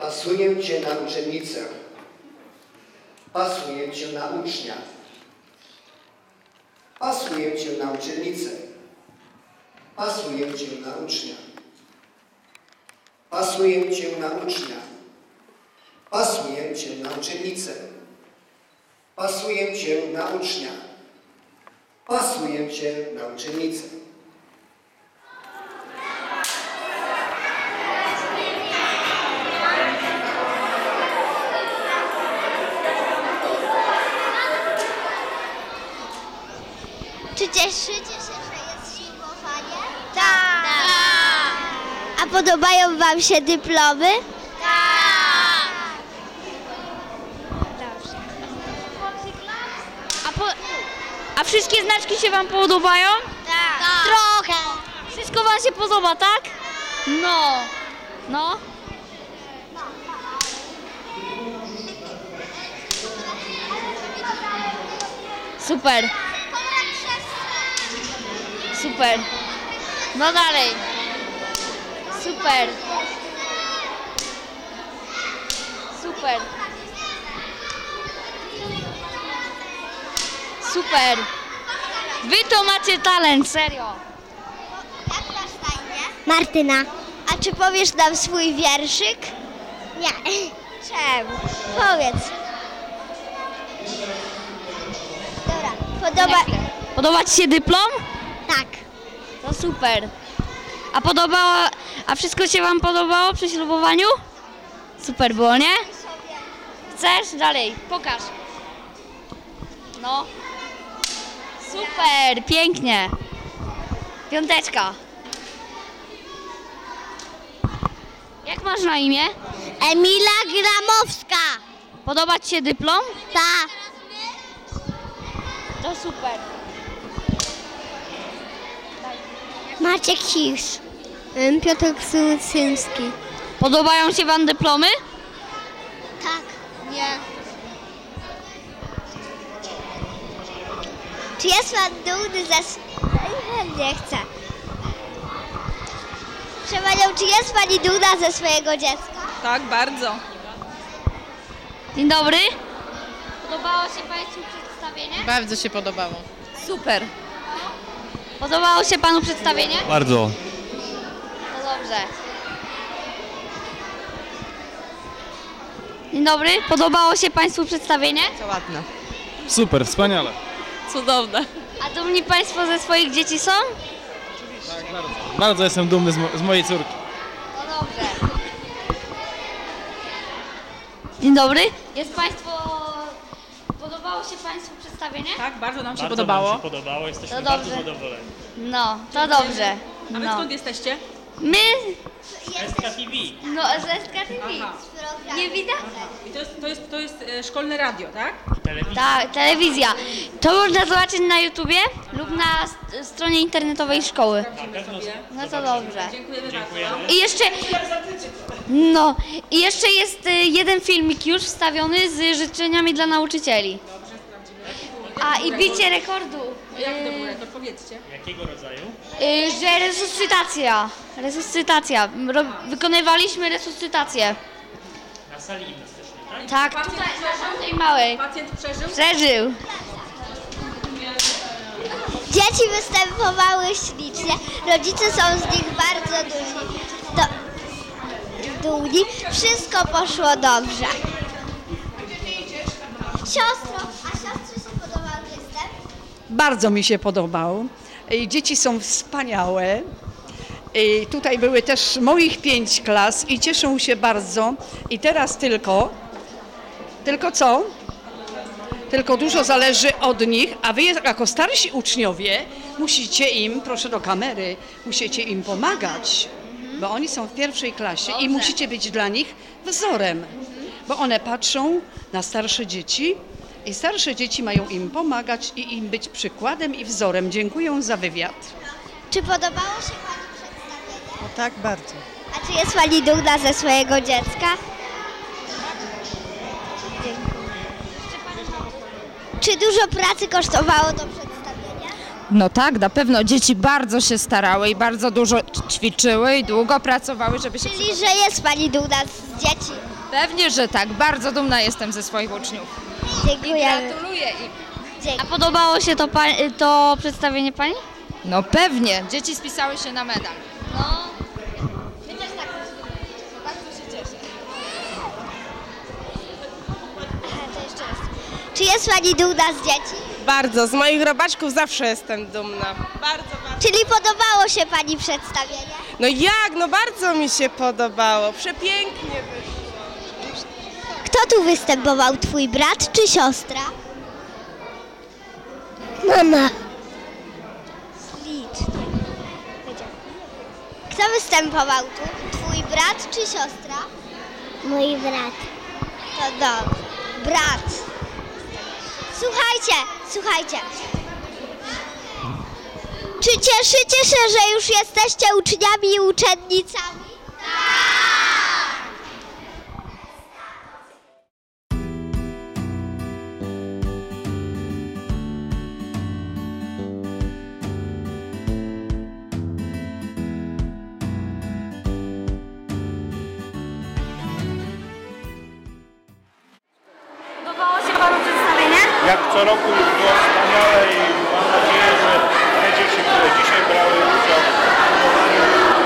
Pasuję Cię na uczennicę. Pasuję Cię na ucznia. Pasuję Cię na uczennicę. Pasuję Cię na ucznia. Pasuję Cię na ucznia. Pasuję Cię na uczennicę. Pasuję Cię na ucznia. Pasuję Cię na uczennicę. Czy cieszycie się, że jest ślubowanie? Tak! A podobają Wam się dyplomy? Tak! Dobrze. A wszystkie znaczki się Wam podobają? Tak. Trochę. Wszystko Wam się podoba, tak? No. No. Super. Super. No dalej. Super. Super. Super. Wy to macie talent, serio. Jak masz na imię? Martyna. A czy powiesz nam swój wierszyk? Nie. Czemu? Powiedz. Dobra, Podoba Ci się dyplom? Tak. To super. A wszystko się Wam podobało przy ślubowaniu? Super było, nie? Chcesz? Dalej, pokaż. No. Super, pięknie. Piąteczka. Jak masz na imię? Emila Gramowska. Podoba Ci się dyplom? Tak. To super. Maciek Hisz. Piotr Ksucyński. Podobają się Wam dyplomy? Tak. Nie. Czy jest Pan dumny ze... Nie chcę. Proszę Panią, czy jest Pani dumna ze swojego dziecka? Tak, bardzo. Dzień dobry. Podobało się Państwu przedstawienie? Bardzo się podobało. Super. Podobało się Panu przedstawienie? Bardzo. To dobrze. Dzień dobry. Podobało się Państwu przedstawienie? To ładne. Super, wspaniale. Cudowne. A dumni Państwo ze swoich dzieci są? Tak, bardzo. Bardzo jestem dumny z mojej córki. To dobrze. Dzień dobry. Jest Państwo... Podobało się Państwu przedstawienie? Tak, bardzo nam się Bardzo podobało. nam się podobało, jesteśmy To bardzo dobrze. zadowoleni. No, to dobrze. A wy No. skąd jesteście? My... SKTV. No, z SKTV. Aha. Nie widać? I to jest szkolne radio, tak? Telewizja. Tak, telewizja. To można zobaczyć na YouTubie lub na stronie internetowej szkoły. Na pewno No to dobrze. Dziękujemy Dziękujemy. I jeszcze jest jeden filmik już wstawiony z życzeniami dla nauczycieli. A i bicie rekordu. bardzo. Jaki to był rekord? Powiedzcie. Jakiego rodzaju? Że resuscytacja. Wykonywaliśmy resuscytację. Na sali gimnastycznej, tak? Tak, tutaj na tej małej. Pacjent przeżył? Przeżył. Dzieci występowały ślicznie. Rodzice są z nich bardzo dumni. Wszystko poszło dobrze. Siostro, a siostrze się podobał występ? Bardzo mi się podobał. Dzieci są wspaniałe. Tutaj były też moich 5 klas i cieszą się bardzo. I teraz tylko co? Tylko dużo zależy od nich, a wy jako starsi uczniowie musicie im, proszę do kamery, musicie im pomagać, bo oni są w pierwszej klasie i musicie być dla nich wzorem, bo one patrzą na starsze dzieci i starsze dzieci mają im pomagać i im być przykładem i wzorem. Dziękuję za wywiad. Czy podobało się Pani przedstawienie? Tak, bardzo. A czy jest Pani dumna ze swojego dziecka? Czy dużo pracy kosztowało to przedstawienie? No tak, na pewno dzieci bardzo się starały i bardzo dużo ćwiczyły i długo pracowały, żeby się Czyli, że jest Pani dumna z dzieci? Pewnie, że tak. Bardzo dumna jestem ze swoich uczniów. Dziękujemy. Gratuluję im. A podobało się to przedstawienie pani? No pewnie. Dzieci spisały się na medal. No. My też tak bardzo się cieszę. To jeszcze raz. Czy jest pani dumna z dzieci? Bardzo, z moich robaczków zawsze jestem dumna. Bardzo, bardzo. Czyli podobało się pani przedstawienie? No jak, no bardzo mi się podobało. Przepięknie wyszło. Kto tu występował? Twój brat czy siostra? Mama. Ślicznie. Kto występował tu? Twój brat czy siostra? Mój brat. To dobrze. Brat. Słuchajcie. Czy cieszycie się, że już jesteście uczniami i uczennicami? Podobało się panu przedstawienie? Jak co roku było wspaniale i mam nadzieję, że te dzieci, które dzisiaj brały udział w budowaniu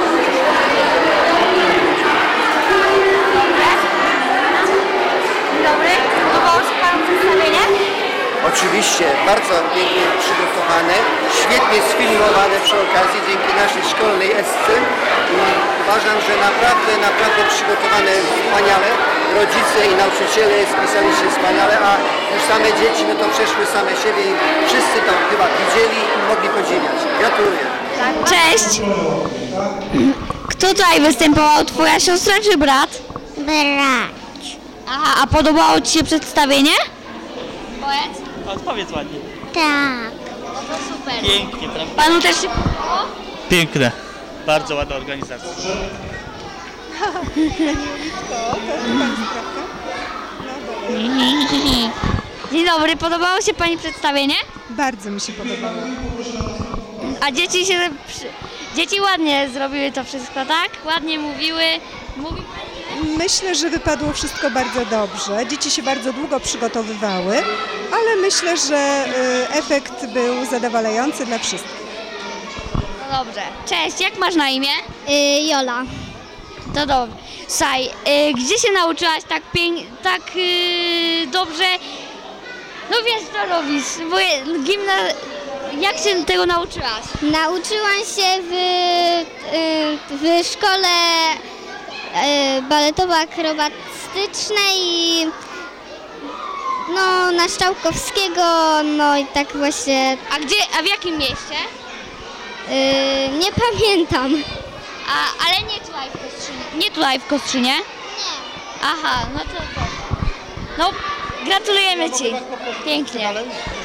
Dzień dobry. Podobało się panu przedstawienie? Oczywiście, bardzo pięknie przygotowane, świetnie sfilmowane przy okazji dzięki naszej szkolnej esce. Uważam, że naprawdę przygotowane wspaniale. Rodzice i nauczyciele spisali się wspaniale, a już same dzieci no to przeszły same siebie i wszyscy to chyba widzieli i mogli podziwiać. Gratuluję. Cześć. Kto tutaj występował? Twoja siostra czy brat? Brat. Aha, a podobało ci się przedstawienie? Powiedz. Odpowiedz ładnie. Tak. No to super. Pięknie, prawda? Panu też się podobało? Piękne. Bardzo ładna organizacja. Dzień dobry, podobało się pani przedstawienie? Bardzo mi się podobało. A dzieci ładnie zrobiły to wszystko, tak? Ładnie mówiły. Mówi pani? Myślę, że wypadło wszystko bardzo dobrze. Dzieci się bardzo długo przygotowywały, ale myślę, że efekt był zadowalający dla wszystkich. No dobrze. Cześć, jak masz na imię? Jola. To dobrze. Słuchaj, gdzie się nauczyłaś tak dobrze? No wiesz co robisz, bo jak się tego nauczyłaś? Nauczyłam się w szkole baletowo-akrobatycznej no, na Szczałkowskiego, no i tak właśnie. A w jakim mieście? Nie pamiętam. Ale nie tutaj w Kostrzynie. Nie tutaj w Kostrzynie? Nie. Aha, no to. No, gratulujemy ci. Pięknie.